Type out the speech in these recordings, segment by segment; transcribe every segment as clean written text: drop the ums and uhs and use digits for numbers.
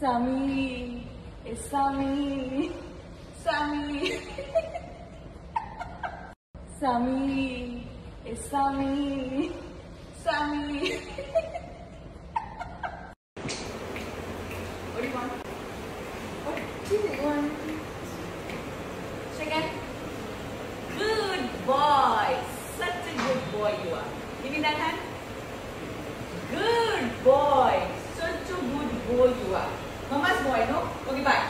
Saami, Saami, Saami, Saami, Saami, Saami. What do you want? What do you want? Second. Good boy. Such a good boy you are. Give me that hand. Good boy. Such a good boy you are. Mama's boy, no? Okay, bye.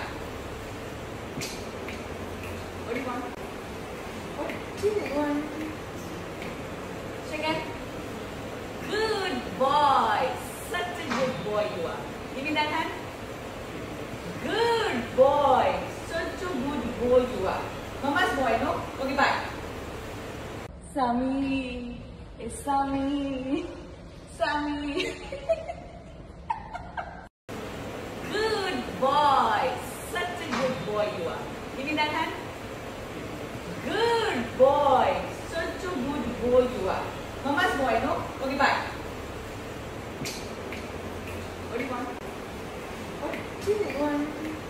What do you want? What do you want? Second. Good boy. Such a good boy you are. Give me that hand. Good boy. Such a good boy you are. Mama's boy, no? Okay, bye. Saami, Saami, Saami. Good boy. Such a good boy you are. Give me that hand. Good boy. Such a good boy you are. Mama's boy, no? Okay, bye. What do you want? What do you want?